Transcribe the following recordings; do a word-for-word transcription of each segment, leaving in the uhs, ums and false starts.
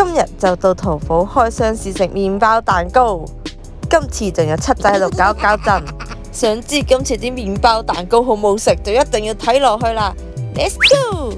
今日就到淘寶開箱試食麵包蛋糕，今次仲有七仔喺度搞搞震。想知今次啲麵包蛋糕好唔好食，就一定要睇落去啦。Let's go！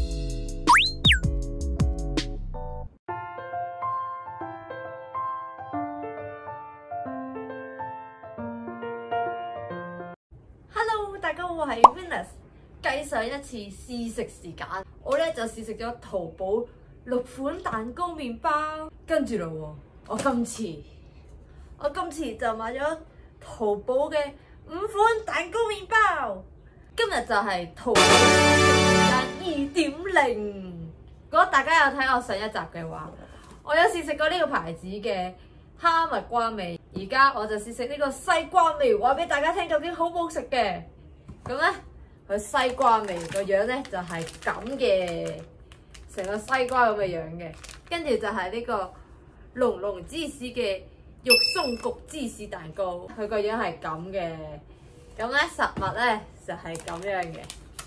Hello， 大家好，我係 Venus。繼上一次試食時間，我咧就試食咗淘寶六款蛋糕麵包，跟住咯，我今次我今次就買咗淘寶嘅五款蛋糕麵包。今日就係淘寶時間二點零。如果大家有睇我上一集嘅話，我有試食過呢個牌子嘅哈密瓜味，而家我就試食呢個西瓜味，話俾大家聽究竟好唔好食嘅。咁咧，佢西瓜味個樣咧就係咁嘅，成個西瓜咁嘅樣嘅，跟住就係呢個濃濃芝士嘅肉鬆焗芝士蛋糕，佢個樣係咁嘅。咁咧實物咧就係咁樣嘅，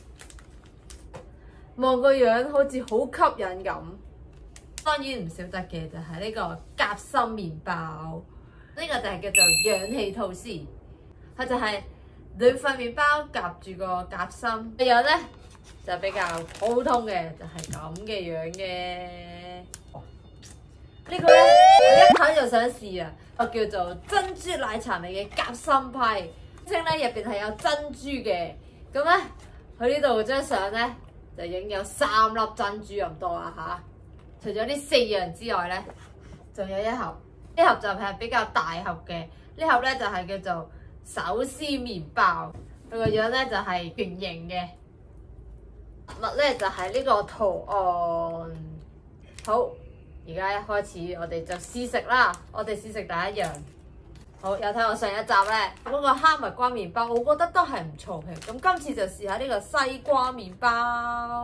望個樣好似好吸引咁。當然唔少得嘅就係呢個夾心麵包，呢、這個就係叫做氧氣吐司，佢就係兩塊麵包夾住個夾心，個樣咧就比較普通嘅，就係咁嘅樣嘅。哦這個、呢個咧我一睇就想試啊！我叫做珍珠奶茶味嘅夾心批，稱咧入邊係有珍珠嘅。咁咧佢呢度張相咧就影有三粒珍珠咁多啦吓。除咗呢四樣之外咧，仲有一盒，呢盒就係比較大盒嘅。呢盒咧就係、是、叫做手撕麵包，佢個樣咧就係圓形嘅，物咧就係、是、呢個圖案。好，而家一開始我哋就試食啦。我哋試食第一樣。好，有睇我上一集咧嗰、那個哈密瓜麵包，我覺得都係唔錯嘅。咁今次就試下呢個西瓜麵包。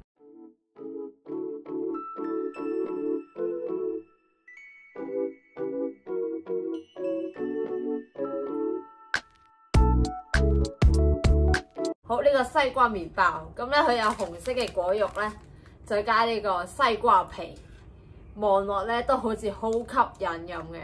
好，呢、這個西瓜麵包，咁咧佢有紅色嘅果肉咧，再加呢個西瓜皮，望落咧都好似好吸引咁嘅。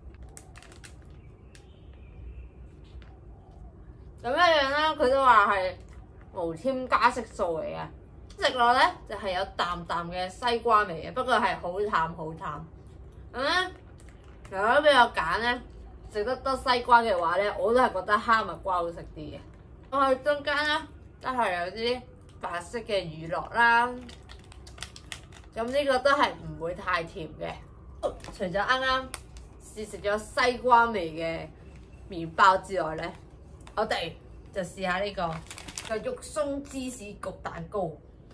咁一樣咧，佢都話係無添加色素嚟嘅，食落咧就係、是、有淡淡嘅西瓜味嘅，不過係好淡好淡。咁咧，如果俾我揀咧，食得多西瓜嘅話咧，我都係覺得哈密瓜好食啲嘅。我喺中間咧都係有啲白色嘅乳酪啦，咁呢個都係唔會太甜嘅。除咗啱啱試食咗西瓜味嘅麵包之外咧，我哋就試下呢個個肉鬆芝士焗蛋糕。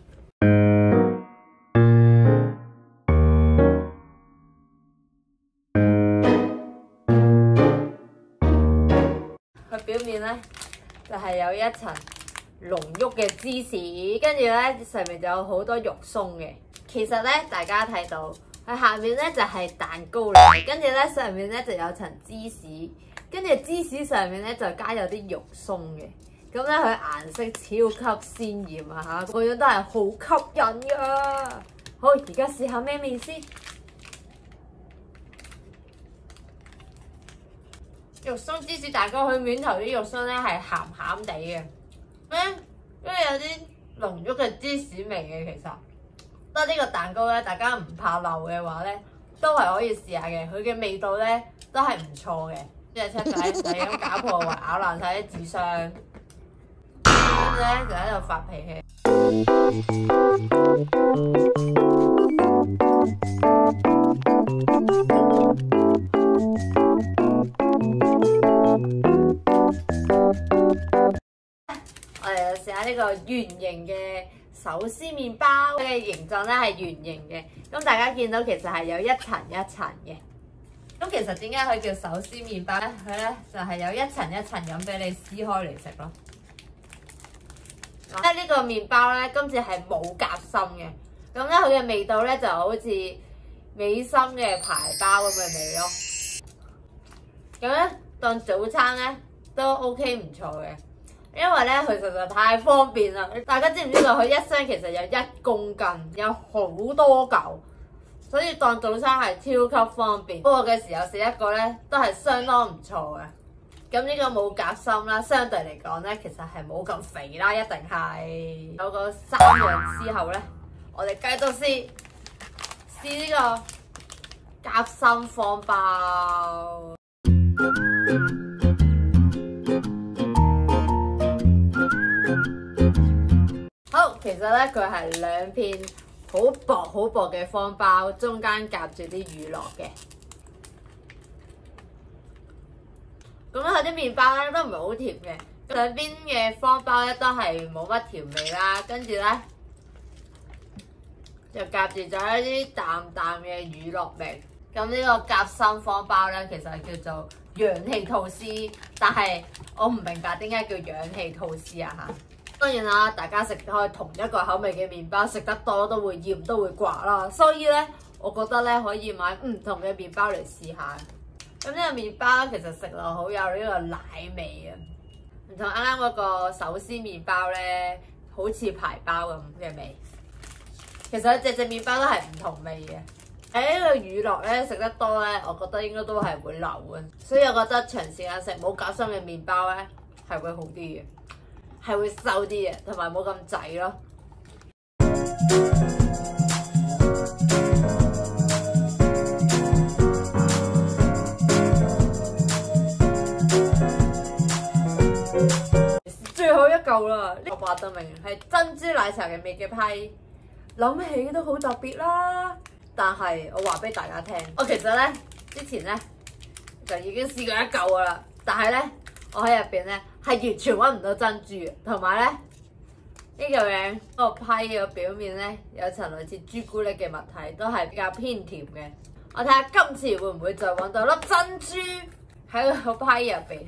佢表面咧就係有一層濃郁嘅芝士，跟住咧上面就有好多肉鬆嘅。其實咧，大家睇到佢下面咧就係蛋糕嚟，跟住咧上面咧就有層芝士，跟住芝士上面咧就加有啲肉鬆嘅。咁咧佢顏色超級鮮豔啊嚇，個樣都係好吸引噶。好，而家試下咩味先？肉鬆芝士蛋糕，佢面頭啲肉鬆咧係鹹鹹地嘅，咧因為有啲濃郁嘅芝士味嘅。其實，得呢個蛋糕咧，大家唔怕漏嘅話咧，都係可以試下嘅。佢嘅味道咧都係唔錯嘅。即係七仔就係咁搞破壞，咬爛晒啲紙箱，跟住咧就喺度發脾氣。我哋就試下呢個圓形嘅手撕麵包，佢嘅形狀咧係圓形嘅。咁大家見到其實係有一層一層嘅。咁其實點解佢叫手撕麵包咧？佢咧就係有一層一層咁俾你撕開嚟食咯。即係呢個麵包咧，今次係冇夾心嘅。咁咧佢嘅味道咧就好似美心嘅排包咁嘅味咯。咁咧當早餐咧都 OK 唔錯嘅。因為咧佢實在太方便啦！大家知唔知道佢一箱其實有一公斤，有好多嚿， 所以當早餐係超級方便。不過嘅時候食一個咧，都係相當唔錯嘅。咁呢個冇夾心啦，相對嚟講咧，其實係冇咁肥啦，一定係。有個三樣之後咧，我哋繼續試試呢個夾心方包。好，其實咧佢係兩片好薄好薄嘅方包，中間夾住啲乳酪嘅。咁咧佢啲麵包咧都唔係好甜嘅，兩邊嘅方包咧都係冇乜調味啦，跟住咧就夾住咗一啲淡淡嘅乳酪味。咁呢個夾心方包咧，其實係叫做氧氣吐司，但係我唔明白點解叫氧氣吐司啊嚇。當然啦，大家食開同一個口味嘅麵包，食得多都會厭都會寡啦，所以咧我覺得咧可以買唔同嘅麵包嚟試下。咁呢個麵包其實食落好有呢個奶味啊，唔同啱啱嗰個手撕麵包咧，好似排包咁嘅味。其實隻隻麵包都係唔同味嘅。喺呢個乳酪咧食得多咧，我覺得應該都係會流嘅，所以我覺得長時間食冇夾心嘅麵包咧係會好啲嘅，係會瘦啲嘅，同埋冇咁滯咯。最後一嚿啦，呢個話得明係珍珠奶茶嘅味嘅批，諗起都好特別啦。但係我話俾大家聽，我其實咧之前咧就已經試過一嚿噶啦，但係咧我喺入邊咧係完全揾唔到珍珠嘅，同埋咧呢嚿嘢個批嘅表面咧有層類似朱古力嘅物體，都係比較偏甜嘅。我睇下今次會唔會再揾到粒珍珠喺個批入邊。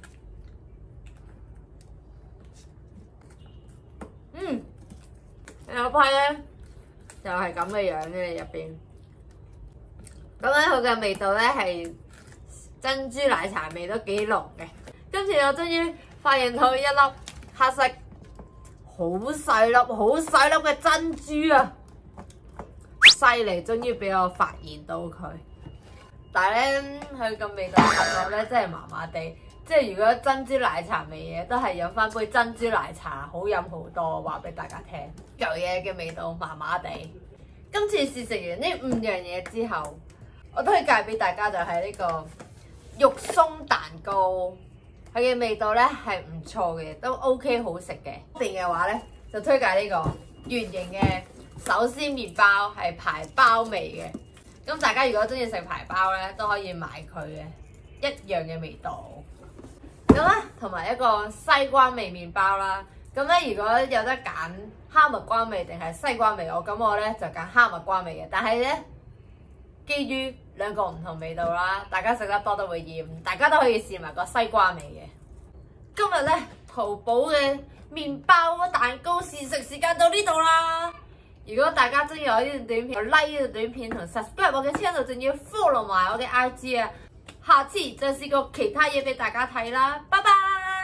嗯，呢個批咧就係咁嘅樣嘅入邊。咁咧佢嘅味道咧係珍珠奶茶味都幾濃嘅。今次我終於發現到一粒黑色好細粒、好細粒嘅珍珠啊！犀利，終於俾我發現到佢。但係咧，佢個味道感覺咧真係麻麻地。即係如果珍珠奶茶味嘅，都係飲翻杯珍珠奶茶好飲好多。話俾大家聽，嚿嘢嘅味道麻麻地。今次試食完呢五樣嘢之後，我推介俾大家就係呢個肉鬆蛋糕。佢嘅味道咧係唔錯嘅，都 OK 好食嘅。邊嘅話咧就推介呢個圓形嘅手撕麵包，係排包味嘅。咁大家如果中意食排包咧，都可以買佢嘅，一樣嘅味道。咁咧同埋一個西瓜味麵包啦。咁咧如果有得揀哈密瓜味定係西瓜味，我咁我咧就揀哈密瓜味嘅。但係咧基於兩個唔同味道啦，大家食得多都會厭，大家都可以試埋個西瓜味嘅。今日咧淘寶嘅麵包蛋糕試食時間到呢度啦。如果大家中意我呢段短片，就 like 呢段短片同 subscribe 我嘅 channel， 仲要 follow 埋我嘅 I G 啊！下次再試過其他嘢俾大家睇啦，拜拜！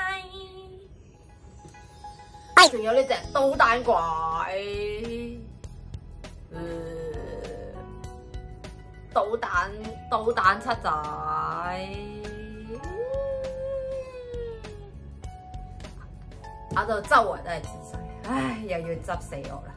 仲有呢隻導彈怪，呃、導彈導彈七仔，搞到周圍都係紫水，唉，又要執死我啦！